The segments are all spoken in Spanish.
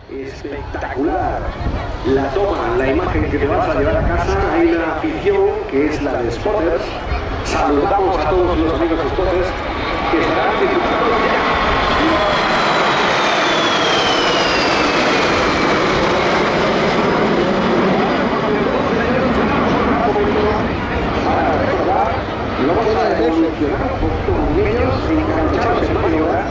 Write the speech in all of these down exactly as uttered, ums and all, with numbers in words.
espectacular. La toma, la imagen que te vas a llevar a casa. Hay una afición que es la de Spotters. Saludamos a todos los amigos Spotters que estarán disfrutando ya. Lo vamos a evolucionar con ellos enganchados en maniobra.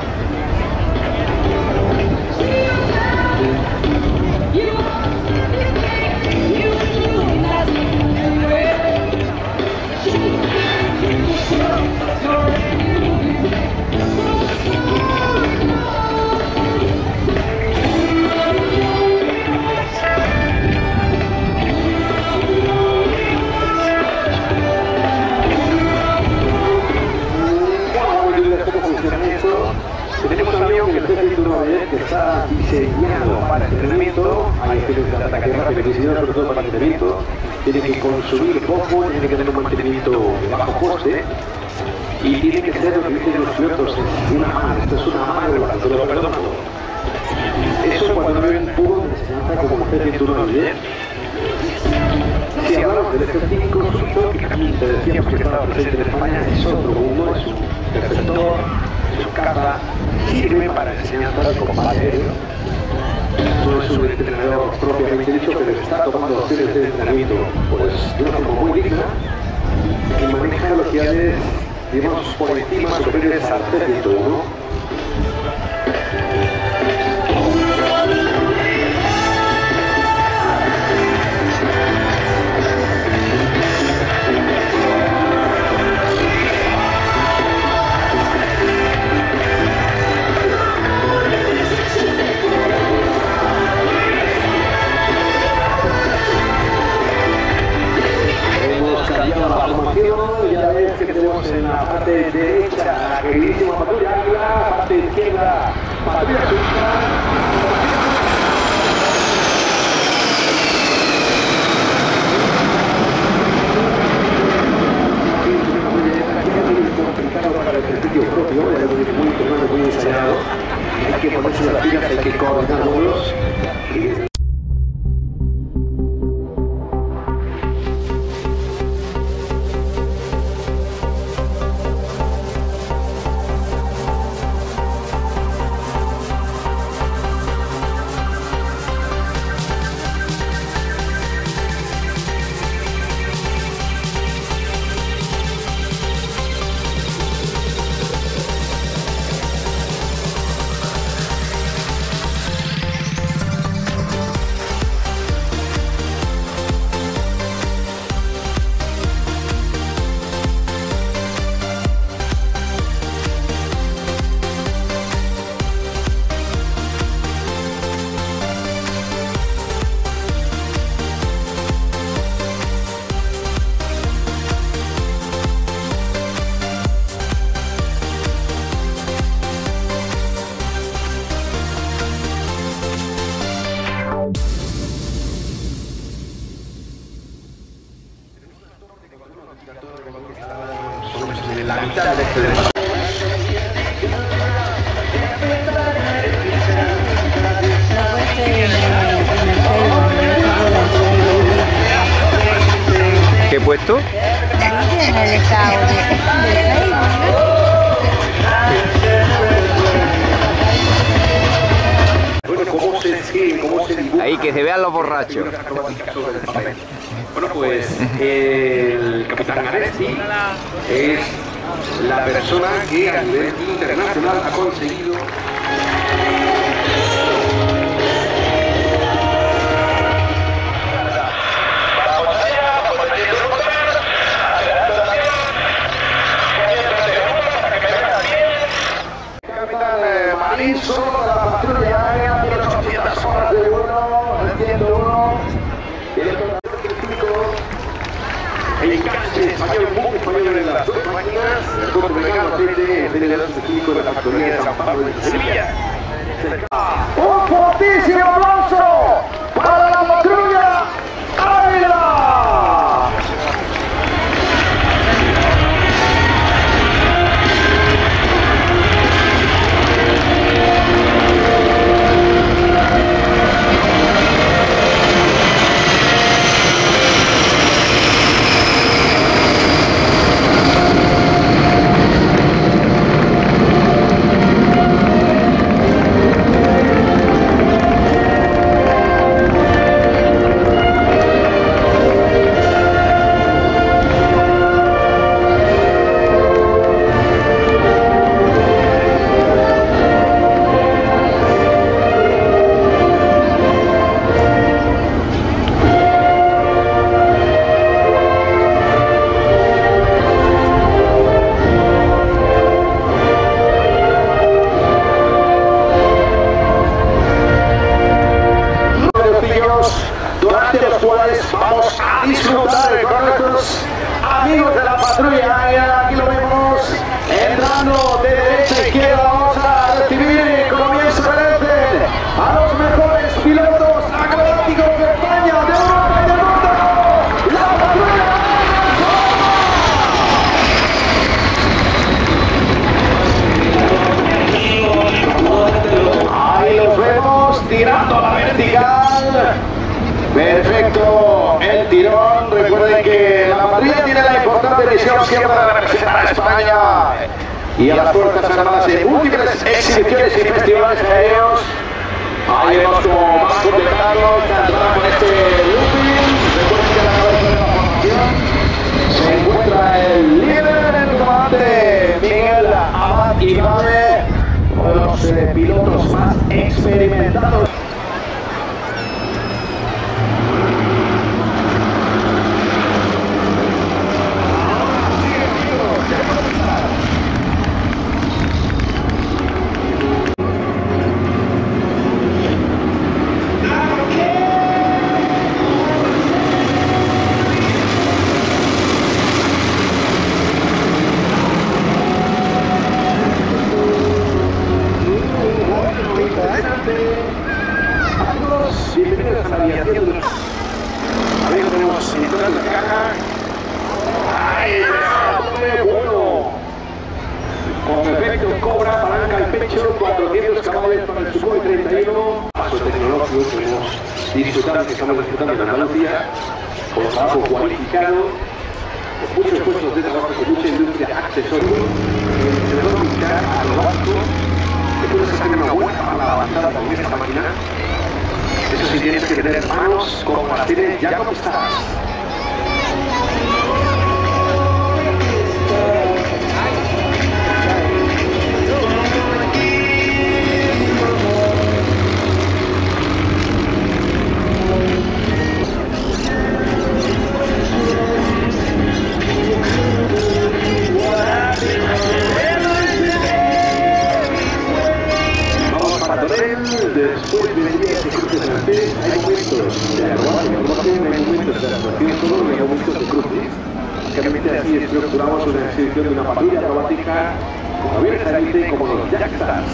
Tenemos un avión que está diseñado para entrenamiento. Hay acciones de ataque rápido y diseñado sobre todo para entrenamiento. Tiene que consumir poco, tiene que tener un mantenimiento de bajo coste y tiene que ser lo que dicen los pilotos, es una mano, esto es una mano de la altura, lo perdono. Eso cuando no hay un poco de enseñanza como usted tiene turno de Si hablamos del F cinco suizo, que también te decíamos que estaba presente en España, es otro mundo, es un receptor, su casa, sirve para enseñanza de combate aéreo. No es un entrenador propiamente dicho, pero está tomando opciones de entrenamiento pues, de una forma muy digna y maneja velocidades, digamos, por encima superiores al C ciento uno. Ya ves que tenemos en la parte derecha la queridísima patrulla Águila, la parte izquierda patrulla suiza. Es complicado para el ejercicio propio, es muy entrenado, muy ensayado. Hay que ponerse las pilas, hay que coordinar vuelos. La mitad de este debate. ¿Qué he puesto? En el estado de Bueno, ¿cómo se escribe? ¿Cómo se dibuja? Ahí, que se vean los borrachos. Bueno, pues el capitán Aresti es la persona que a nivel internacional ha conseguido capitán Marín, solo de la patrulla aérea, tiene ochocientas horas de vuelo, el ciento uno, director científico, el enganche español, muy español en las dos máquinas, el doctor Vegano, aceite, generador científico de la factoría de San Pablo de Sevilla. ¡Un fortísimo aplauso para la patrulla Águila! Vamos tirando a la vertical. Perfecto el tirón. Recuerden que la madrilla tiene la importante misión siempre de representar a España y a las Fuerzas Armadas en múltiples exhibiciones y festivales aéreos. Ahí vemos como van completando con este looping. Recuerden que a la cabeza de la formación se encuentra el líder, el comandante Miguel Abad Ibabe, uno de los eh, pilotos más experimentados. Bienvenidos a la aviación de los... Ahí lo tenemos entrando en la caja. ¡Ay, qué bueno! Con efecto cobra, palanca al pecho, cuatrocientos caballos para el Sukhoi treinta y uno. Paso tecnológico que hemos disfrutado, que estamos disfrutando en Andalucía, con trabajo cualificado, con muchos puestos de trabajo, con mucha industria accesoria, se le va a buscar a lo básico, que puedes hacer una buena para la avanzada con esta máquina. Eso sí, tienes que tener manos como las tienes ya conquistadas. Vamos para Torrent, después vendría este cruce francés. Hay momentos de arrogancia de información, hay momentos de actuación solo, hay momentos de cruces. Básicamente así estructuramos una exhibición de una patrulla acrobática con aviones de élite como los Jackstars.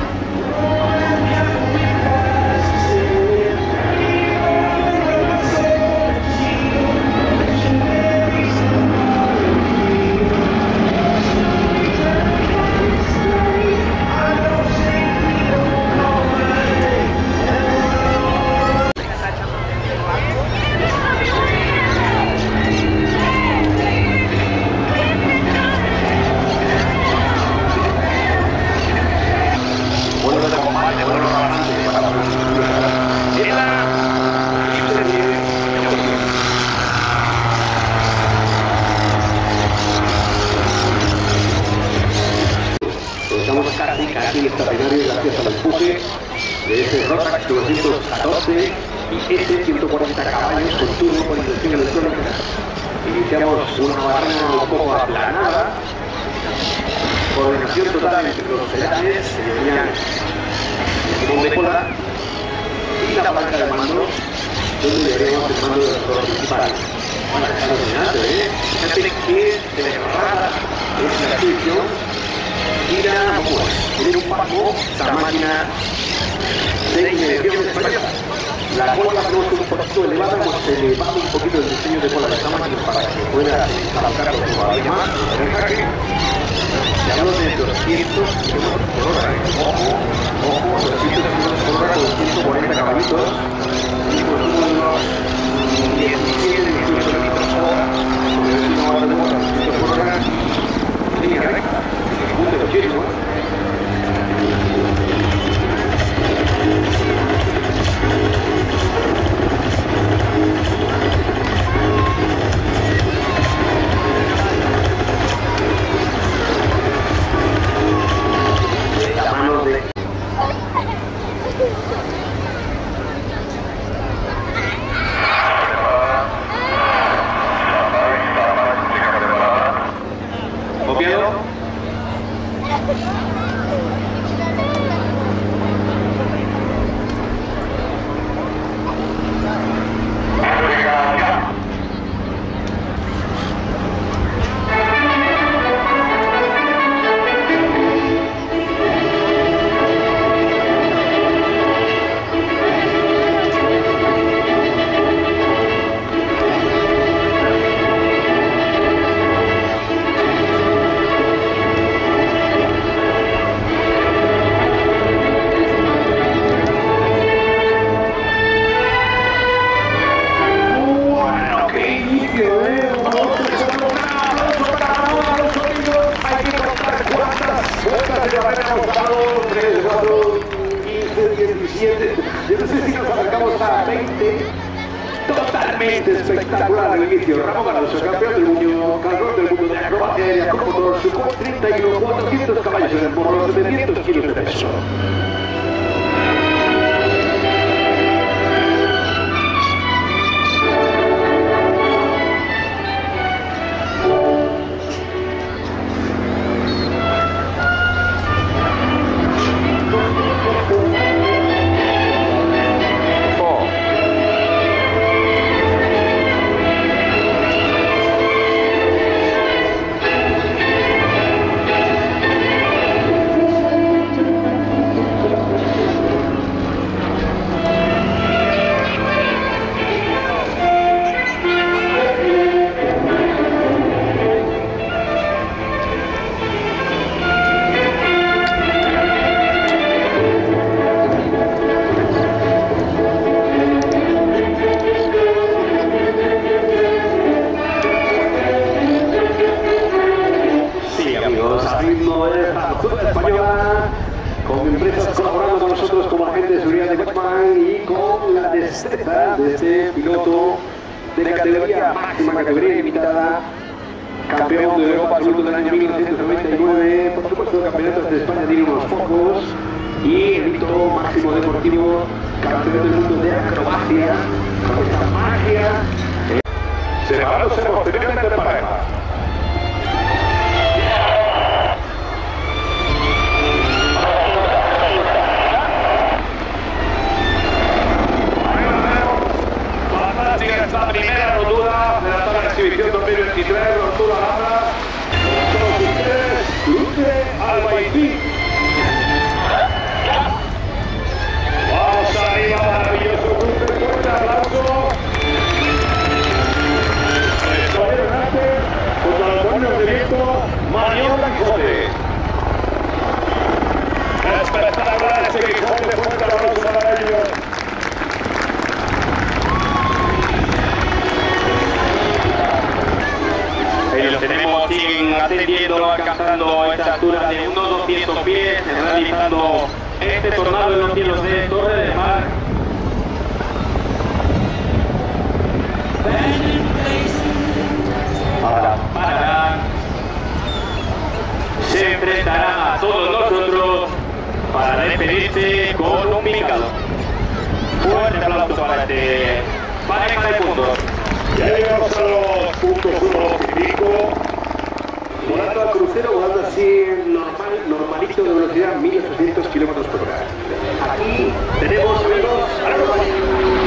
Estamos casi, casi estacionarios gracias al empuje de ese Rotax novecientos catorce y ese ciento cuarenta caballos con turbo con inducción electrónica. Iniciamos una barrera un poco aplanada, coordinación total entre los sedanes, señorías, el timón de cola y la palanca de mando, donde veremos el mando del motor principal. Bueno, está dominante, ¿eh? Fíjate que de rara es la exhibición. Mira, vamos, tiene un paso, esta máquina de inmersión española. La cola la tenemos un poquito elevada, hemos elevado un poquito el diseño de cola de esta máquina para que pueda alargarlo todavía más. Ya hablo de doscientos kilómetros por hora, ¿eh? Ojo, ojo, doscientos kilómetros por hora con ciento cuarenta caballitos y con unos diecisiete, dieciocho litros por hora. Porque si no ahora tenemos a doscientos por hora, línea recta. Punto de ochenta. La mano de... ¿Copiado? siete. Yo no sé si nos acercamos a veinte. Totalmente espectacular el inicio. Ramón Alonso, campeón del mundo, campeón del mundo de acrobacia aérea con motor Sukhoi treinta y uno, cuatrocientos caballos en el morro, setecientos kilos de peso. Con empresas colaborando con nosotros como agente de seguridad de Batman y con la destreza de este piloto de categoría máxima, categoría limitada, campeón de Europa absoluto del año mil novecientos noventa y nueve, por supuesto campeonatos de España tiene unos pocos, y el hito máximo deportivo, campeón del mundo de acrobacia, con esta magia, eh, separándose posteriormente de pareja. La primera rotura de la tabla exhibición dos mil veintitrés, rotura gana, con todos ustedes, Luce Albaicín. Vamos arriba, maravilloso Luce, fuerte aplauso. Estoy delante, junto a los buenos de viento, Maniobra Quijote. Espectacular ese Quijote, fuerte aplauso para ellos. Los tenemos, siguen ascendiendo, alcanzando esta altura de unos doscientos pies, realizando este tornado en los cielos de Torre del Mar. Ahora pararán, se enfrentarán a todos nosotros para despedirse con un picado. Fuerte aplauso para este pareja de puntos. Ya llegamos a los puntos uno y cinco. Volando al crucero, volando así normal, normalito de velocidad mil ochocientos kilómetros por hora. Aquí tenemos, amigos, algo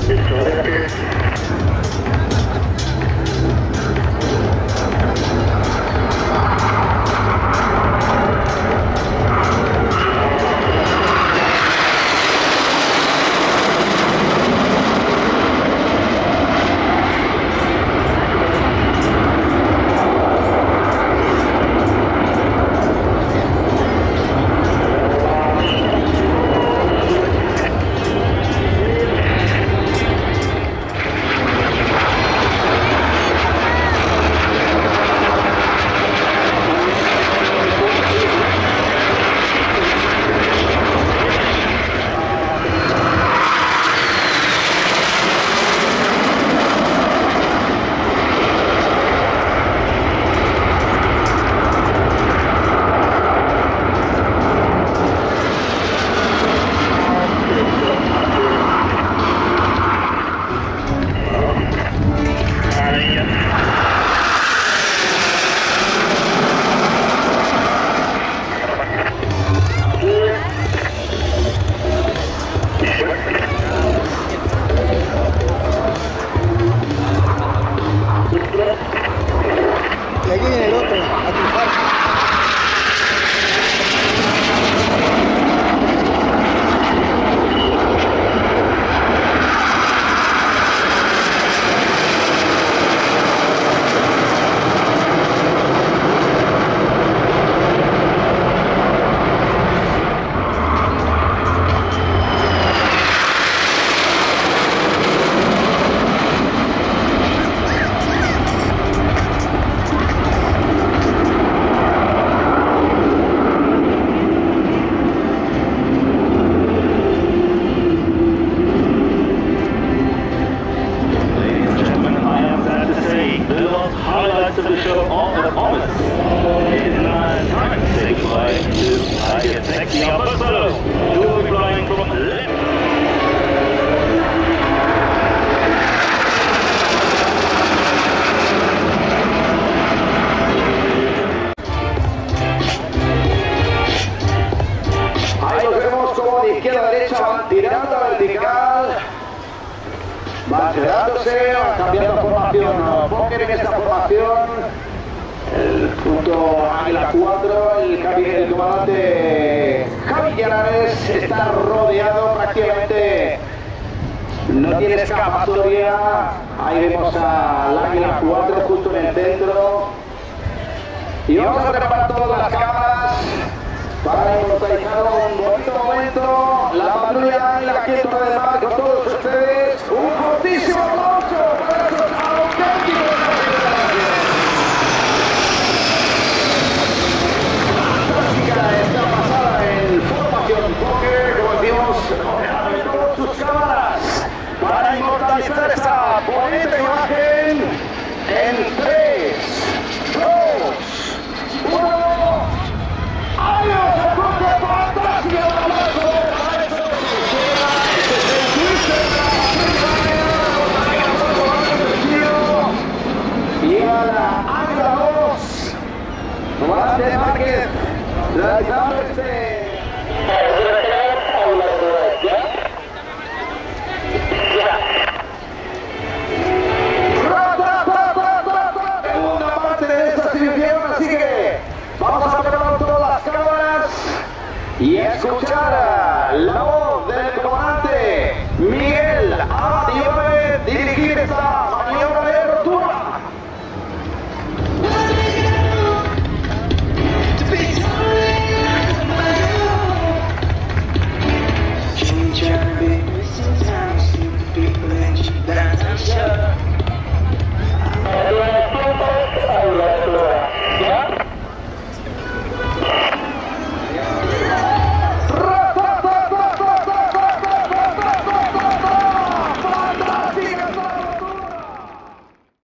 Y aquí viene el otro, a triunfar. Highlights of the show on the promise. It is now time to say goodbye to I Get Sexy Upper Solo, who will be flying from left. Ahí los vemos como de izquierda a derecha van tirando a vertical. Va quedándose, va cambiando la formación. Póker en esta formación. El punto Águila cuatro, el, el comandante Javi Llanares está rodeado prácticamente. No tiene escapatoria. Ahí vemos al Águila cuatro justo en el centro. Y vamos a preparar todas las cámaras para inmortalizar un bonito momento. La patrulla Águila aquí en Torre de Mar con todos ustedes. Un fortísimo aplauso para esos auténticos campeones. Fantástica esta pasada en formación póker, como decimos, rodeando todas sus cámaras para inmortalizar esta bonita imagen en tres, dos, uno. ¡Adiós! ¡El corte fantástico! ¡Un aplauso para eso! Este es el Twister de la y a la Águila dos, comandante Márquez, realizando este